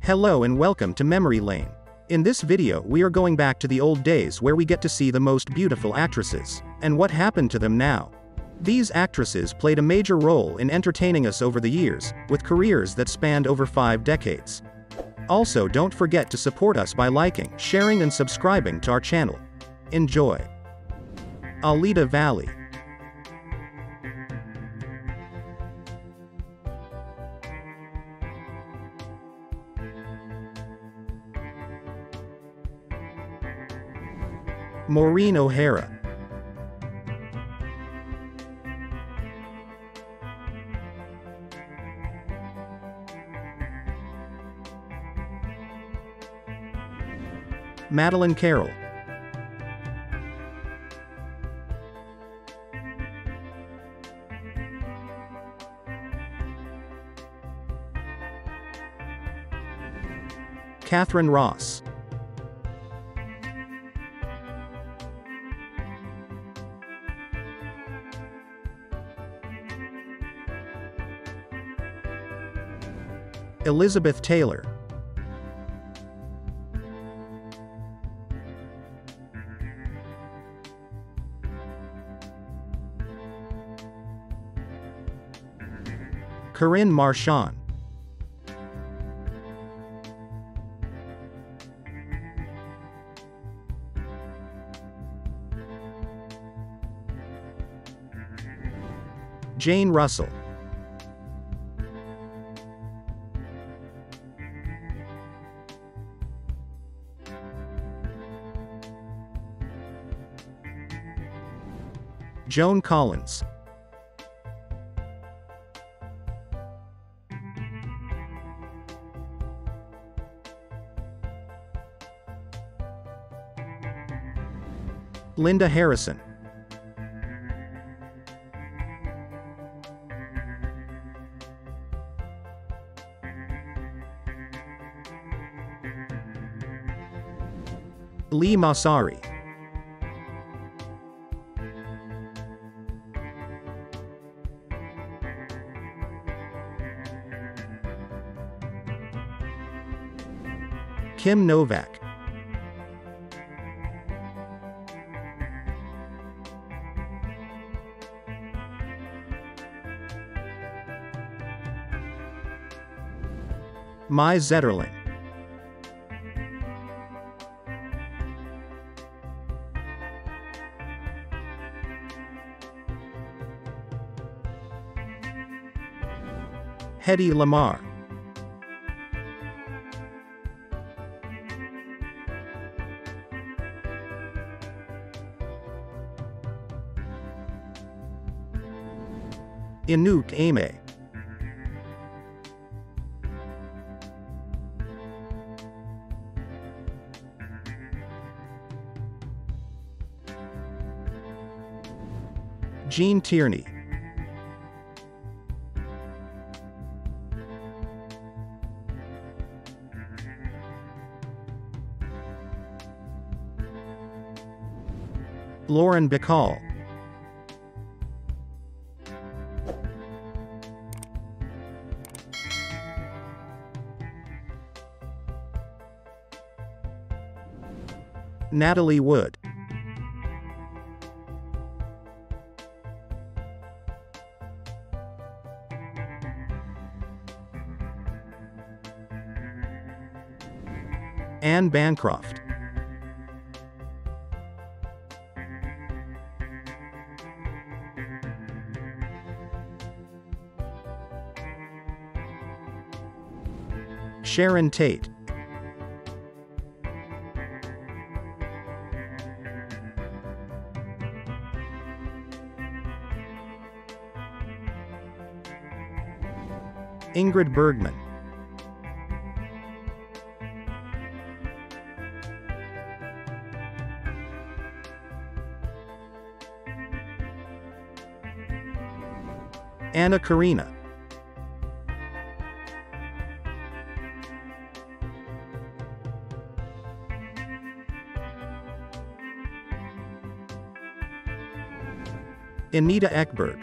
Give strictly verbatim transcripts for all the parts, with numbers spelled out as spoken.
Hello and welcome to Memory Lane. In this video we are going back to the old days where we get to see the most beautiful actresses, and what happened to them now. These actresses played a major role in entertaining us over the years, with careers that spanned over five decades. Also, don't forget to support us by liking, sharing and subscribing to our channel. Enjoy. Alida Valli. Maureen O'Hara. Madeleine Carroll. Katharine Ross. Elizabeth Taylor. Corinne Marchand. Jane Russell. Joan Collins. Linda Harrison. Lee Massari. Kim Novak. Mai Zetterling. Hedy Lamarr. Anouk Aimée. Gene Tierney. Lauren Bacall. Natalie Wood. Anne Bancroft. Sharon Tate. Ingrid Bergman. Anna Karina. Anita Ekberg.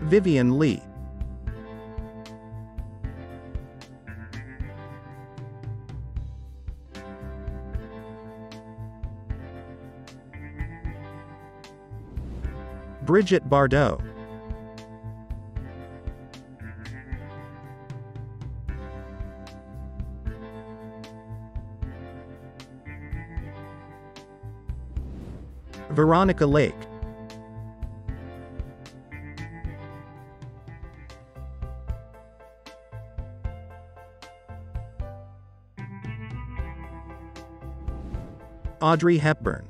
Vivian Lee. Brigitte Bardot. Veronica Lake. Audrey Hepburn.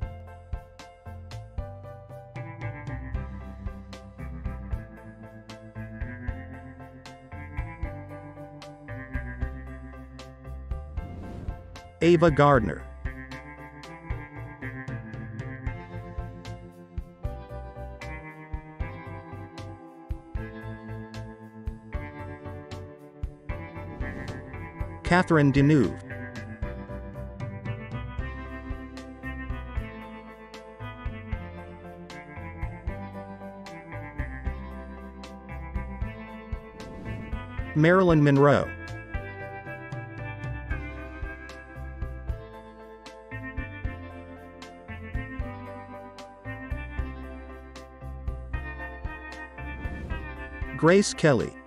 Ava Gardner. Catherine Deneuve. Marilyn Monroe. Grace Kelly.